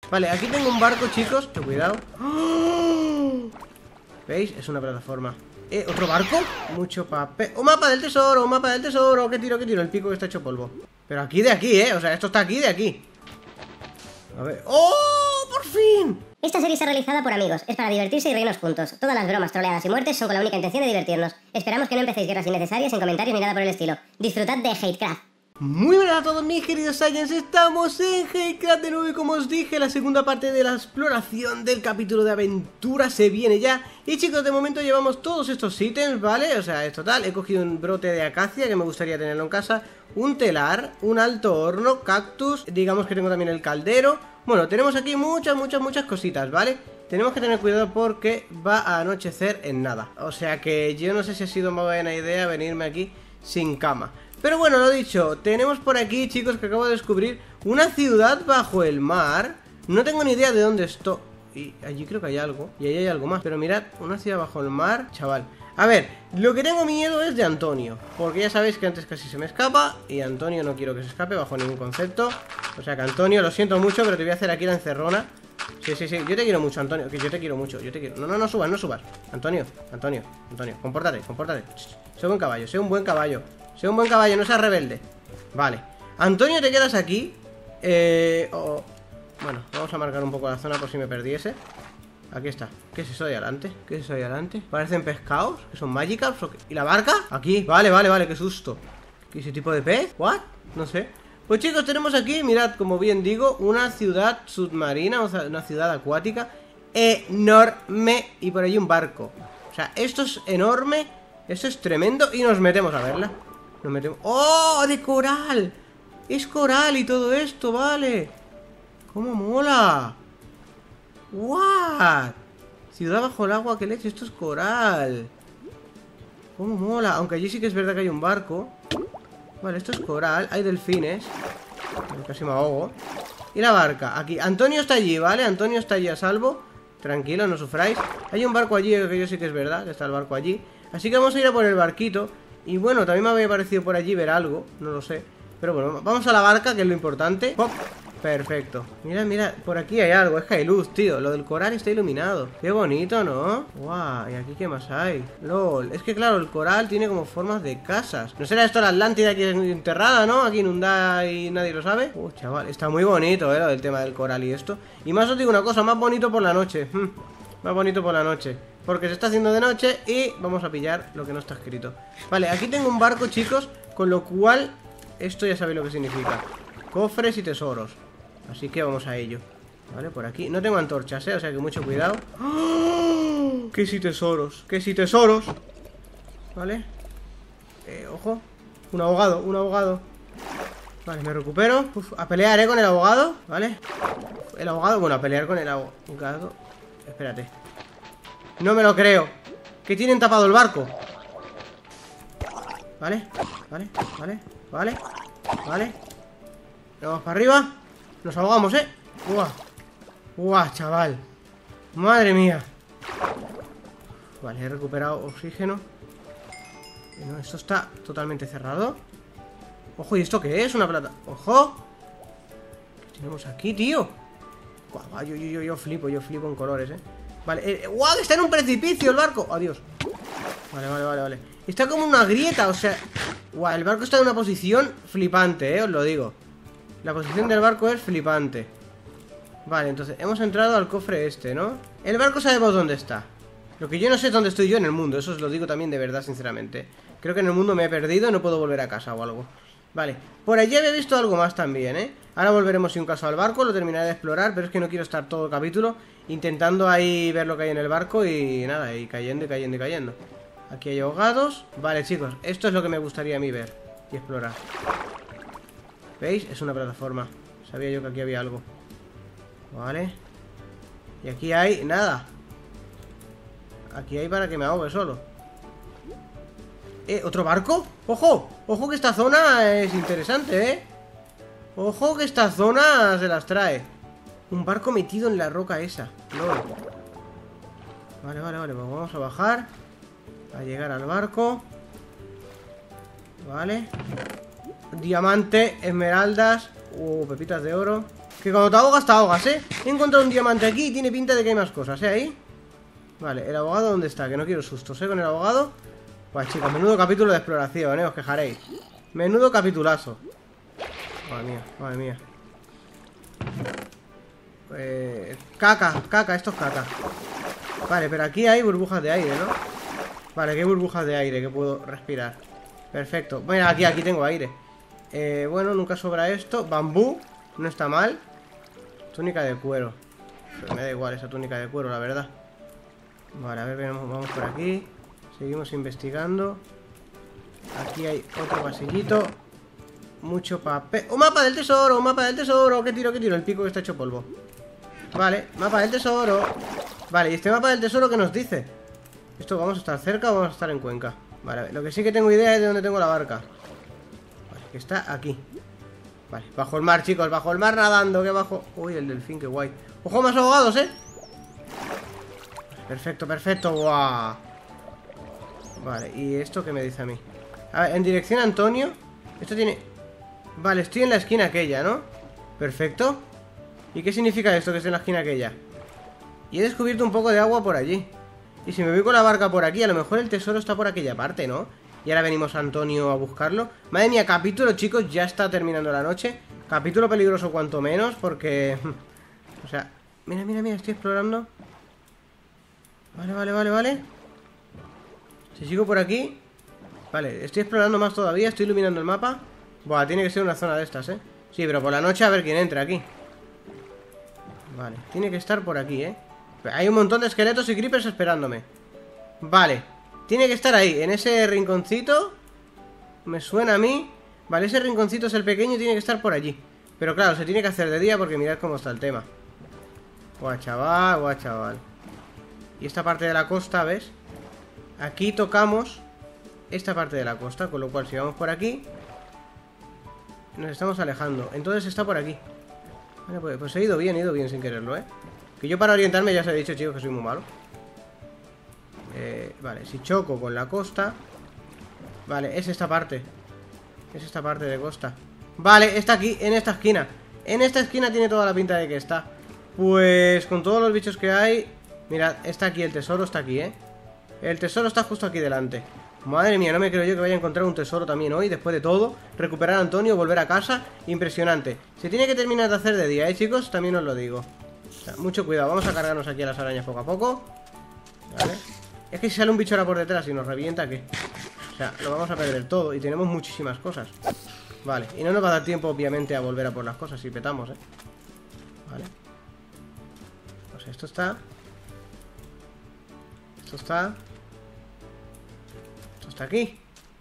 Vale, aquí tengo un barco, chicos. Cuidado. ¡Oh! ¿Veis? Es una plataforma. ¿Otro barco? Mucho papel. ¡Un mapa del tesoro! ¡Un mapa del tesoro! ¿Qué tiro, qué tiro? El pico que está hecho polvo. Pero aquí de aquí, O sea, esto está aquí de aquí. A ver. ¡Oh! ¡Por fin! Esta serie está realizada por amigos, es para divertirse y reírnos juntos. Todas las bromas, troleadas y muertes son con la única intención de divertirnos. Esperamos que no empecéis guerras innecesarias en comentarios ni nada por el estilo. Disfrutad de Hatecraft. Muy buenas a todos mis queridos Saiyans, estamos en Hatecraft de nuevo y como os dije, la segunda parte de la exploración del capítulo de aventura se viene ya. Y chicos, de momento llevamos todos estos ítems, ¿vale? O sea, es total, he cogido un brote de acacia que me gustaría tenerlo en casa, un telar, un alto horno, cactus, digamos que tengo también el caldero. Bueno, tenemos aquí muchas cositas, ¿vale? Tenemos que tener cuidado porque va a anochecer en nada. O sea que yo no sé si ha sido una buena idea venirme aquí sin cama. Pero bueno, lo dicho, tenemos por aquí, chicos, que acabo de descubrir una ciudad bajo el mar. No tengo ni idea de dónde estoy. Y allí creo que hay algo. Y allí hay algo más. Pero mirad, una ciudad bajo el mar, chaval. A ver, lo que tengo miedo es de Antonio. Porque ya sabéis que antes casi se me escapa. Y Antonio no quiero que se escape bajo ningún concepto. O sea que Antonio, lo siento mucho, pero te voy a hacer aquí la encerrona. Sí, yo te quiero mucho, Antonio. Que yo te quiero mucho, yo te quiero. No subas. Antonio, compórtate. Sé un caballo, sé un buen caballo. Sé un buen caballo, no seas rebelde. Vale, Antonio, te quedas aquí. Bueno, vamos a marcar un poco la zona por si me perdiese. Aquí está. ¿Qué es eso de adelante? Parecen pescados, que son Magikarps o qué. ¿Y la barca? Aquí, vale, qué susto. ¿Qué es ese tipo de pez? ¿What? No sé. Pues chicos, tenemos aquí, mirad, como bien digo, una ciudad submarina, o sea, una ciudad acuática enorme. Y por allí un barco. O sea, esto es enorme. Esto es tremendo. Y nos metemos a verla. Nos metemos... ¡Oh! ¡De coral! Es coral y todo esto, vale. ¡Cómo mola! ¡What! Ciudad bajo el agua, qué leche, esto es coral. ¡Cómo mola! Aunque allí sí que es verdad que hay un barco. Vale, esto es coral, hay delfines. Casi me ahogo. Y la barca, aquí, Antonio está allí, ¿vale? Antonio está allí a salvo. Tranquilo, no sufráis. Hay un barco allí, que yo sí que es verdad que está el barco allí. Así que vamos a ir a por el barquito. Y bueno, también me había parecido por allí ver algo, no lo sé. Pero bueno, vamos a la barca, que es lo importante. ¡Pop! Perfecto. Mira, por aquí hay algo, es que hay luz, tío. Lo del coral está iluminado. Qué bonito, ¿no? Guau, ¿y aquí qué más hay? LOL, es que claro, el coral tiene como formas de casas. ¿No será esto la Atlántida aquí enterrada, no? Aquí inundada y nadie lo sabe. Chaval, está muy bonito, lo del tema del coral y esto. Y más os digo una cosa, más bonito por la noche. Más bonito por la noche. Porque se está haciendo de noche y vamos a pillar lo que no está escrito. Vale, aquí tengo un barco, chicos, con lo cual esto ya sabéis lo que significa. Cofres y tesoros. Así que vamos a ello. Vale, por aquí. No tengo antorchas, o sea que mucho cuidado. ¡Oh! ¡Que si tesoros! ¡Que si tesoros! Vale. Ojo. Un ahogado. Vale, me recupero. A pelear, con el ahogado. Vale. El ahogado, bueno, a pelear con el ahogado. Espérate. No me lo creo. Que tienen tapado el barco. Vale. Vamos para arriba. Nos ahogamos, Guau, chaval. Madre mía. Vale, he recuperado oxígeno. No, esto está totalmente cerrado. Ojo, ¿y esto qué es? Una plata. ¡Ojo! ¿Qué tenemos aquí, tío? Guau, yo flipo en colores, Vale, ¡guau! Está en un precipicio el barco. Adiós. Vale. Está como una grieta, o sea... Guau, el barco está en una posición flipante, os lo digo. La posición del barco es flipante. Vale, entonces hemos entrado al cofre este, ¿no? El barco sabemos dónde está. Lo que yo no sé es dónde estoy yo en el mundo. Eso os lo digo también de verdad, sinceramente. Creo que en el mundo me he perdido y no puedo volver a casa o algo. Vale, por allí había visto algo más también, Ahora volveremos si un caso al barco, lo terminaré de explorar. Pero es que no quiero estar todo el capítulo intentando ahí ver lo que hay en el barco. Y nada, y cayendo. Aquí hay ahogados. Vale, chicos, esto es lo que me gustaría a mí ver y explorar. ¿Veis? Es una plataforma. Sabía yo que aquí había algo. Vale. Y aquí hay nada. Aquí hay para que me ahogue solo. ¿Otro barco? ¡Ojo! Ojo que esta zona es interesante, Ojo que esta zona se las trae. Un barco metido en la roca esa. LOL. Vale, pues vamos a bajar. A llegar al barco. Vale. Diamante, esmeraldas. Pepitas de oro. Que cuando te ahogas, ¿eh? He encontrado un diamante aquí y tiene pinta de que hay más cosas, ¿eh? Ahí. Vale, ¿el abogado dónde está? Que no quiero sustos, ¿eh? Con el abogado. Pues chicos, menudo capítulo de exploración, ¿eh? Os quejaréis. Menudo capitulazo. Madre mía, madre mía. Caca, esto es caca. Vale, pero aquí hay burbujas de aire, ¿no? Vale, que hay burbujas de aire que puedo respirar. Perfecto. Bueno, aquí tengo aire. Bueno, nunca sobra esto. Bambú, no está mal. Túnica de cuero. Pero me da igual esa túnica de cuero, la verdad. Vale, a ver, vamos por aquí. Seguimos investigando. Aquí hay otro pasillito. Mucho papel. ¡Un mapa del tesoro! ¡Un mapa del tesoro! ¿Qué tiro? El pico que está hecho polvo. Vale, mapa del tesoro. Vale, ¿y este mapa del tesoro qué nos dice? ¿Esto vamos a estar cerca o vamos a estar en Cuenca? Vale, lo que sí que tengo idea es de dónde tengo la barca. Vale, que está aquí. Vale, bajo el mar, chicos, bajo el mar nadando. Que bajo... Uy, el delfín, qué guay. ¡Ojo, más ahogados, eh! Perfecto, perfecto. ¡Guau! Vale, ¿y esto qué me dice a mí? A ver, en dirección a Antonio. Esto tiene... Vale, estoy en la esquina aquella, ¿no? Perfecto. ¿Y qué significa esto que estoy en la esquina aquella? Y he descubierto un poco de agua por allí. Y si me voy con la barca por aquí, a lo mejor el tesoro está por aquella parte, ¿no? Y ahora venimos a Antonio a buscarlo. Madre mía, capítulo, chicos, ya está terminando la noche. Capítulo peligroso cuanto menos, porque... O sea, mira, estoy explorando. Vale. Si sigo por aquí... Vale, estoy explorando más todavía, estoy iluminando el mapa. Buah, tiene que ser una zona de estas, ¿eh? Sí, pero por la noche a ver quién entra aquí. Vale, tiene que estar por aquí, ¿eh? Hay un montón de esqueletos y creepers esperándome. Vale, tiene que estar ahí, en ese rinconcito. Me suena a mí. Vale, ese rinconcito es el pequeño y tiene que estar por allí. Pero claro, se tiene que hacer de día porque mirad cómo está el tema. Guau, chaval. Y esta parte de la costa, ¿ves? Aquí tocamos esta parte de la costa, con lo cual si vamos por aquí nos estamos alejando. Entonces está por aquí. Vale, pues he ido bien sin quererlo, ¿eh? Que yo para orientarme ya os he dicho, chicos, que soy muy malo. Vale, si choco con la costa. Vale, es esta parte. Es esta parte de costa. Vale, está aquí, en esta esquina. En esta esquina tiene toda la pinta de que está. Pues con todos los bichos que hay. Mirad, está aquí el tesoro, está aquí, ¿eh? El tesoro está justo aquí delante. Madre mía, no me creo yo que vaya a encontrar un tesoro también hoy. Después de todo, recuperar a Antonio, volver a casa. Impresionante. Se tiene que terminar de hacer de día, chicos, también os lo digo. O sea, mucho cuidado, vamos a cargarnos aquí a las arañas poco a poco. Vale. Es que si sale un bicho ahora por detrás y nos revienta, ¿qué? O sea, lo vamos a perder todo. Y tenemos muchísimas cosas. Vale, y no nos va a dar tiempo, obviamente, a volver a por las cosas si petamos, Vale. Pues esto está... Esto está aquí.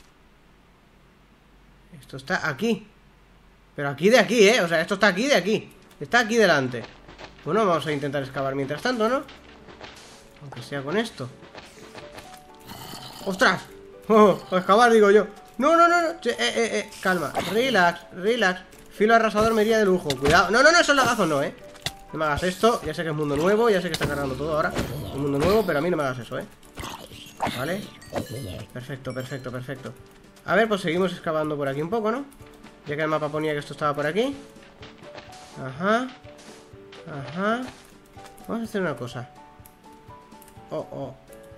Esto está aquí. Pero aquí de aquí, O sea, esto está aquí de aquí. Está aquí delante. Bueno, vamos a intentar excavar mientras tanto, ¿no? Aunque sea con esto. ¡Ostras! ¡Oh! A excavar, digo yo. No. Calma. Relax. Filo arrasador me iría de lujo. Cuidado. No, esos lagazos no, No me hagas esto. Ya sé que es mundo nuevo. Ya sé que está cargando todo ahora. Un mundo nuevo, pero a mí no me hagas eso, Vale. Perfecto. A ver, pues seguimos excavando por aquí un poco, ¿no? Ya que el mapa ponía que esto estaba por aquí. Ajá. Vamos a hacer una cosa. Oh.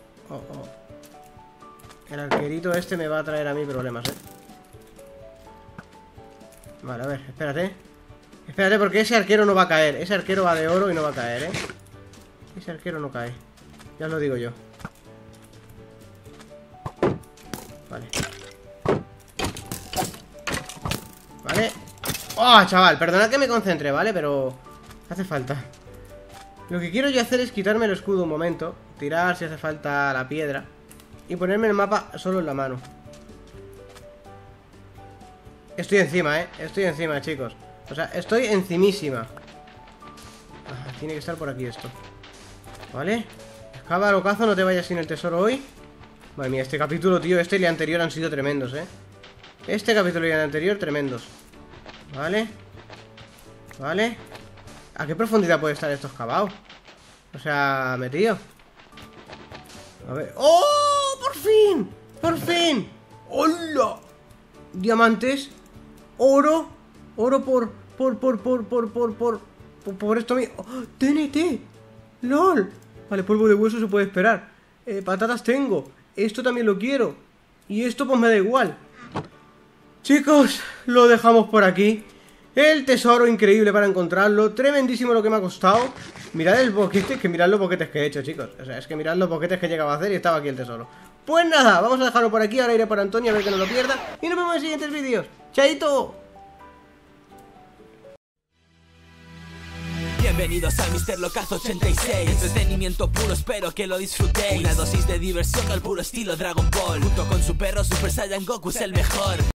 El arquerito este me va a traer a mí problemas, Vale, a ver, espérate. Espérate, porque ese arquero no va a caer. Ese arquero va de oro y no va a caer, Ese arquero no cae. Ya os lo digo yo. Vale. ¡Oh, chaval! Perdonad que me concentre, ¿vale? Pero hace falta. Lo que quiero yo hacer es quitarme el escudo un momento. Tirar si hace falta la piedra. Y ponerme el mapa solo en la mano. Estoy encima, Estoy encima, chicos. O sea, estoy encimísima. Tiene que estar por aquí esto. Vale. Excava, locazo, no te vayas sin el tesoro hoy. Madre mía, este capítulo, tío, este y el anterior han sido tremendos, Este capítulo y el anterior, tremendos. Vale. ¿A qué profundidad puede estar esto excavado? O sea, metido. A ver. ¡Oh! ¡Por fin! ¡Hola! Diamantes. Oro Por esto mismo. ¡Oh! ¡TNT! ¡LOL! Vale, polvo de hueso se puede esperar. Patatas tengo. Esto también lo quiero. Y esto pues me da igual. Chicos, lo dejamos por aquí. El tesoro increíble para encontrarlo. Tremendísimo lo que me ha costado. Mirad el boquete, que mirad los boquetes que he hecho, chicos. O sea, es que mirad los boquetes que llegaba a hacer y estaba aquí el tesoro. Pues nada, vamos a dejarlo por aquí. Ahora iré por Antonio a ver que no lo pierda. Y nos vemos en siguientes vídeos. ¡Chaito! Bienvenidos a Mr. Locazo 86. Entretenimiento puro, espero que lo disfrutéis. Una dosis de diversión al puro estilo Dragon Ball. Junto con su perro Super Saiyan Goku es el mejor.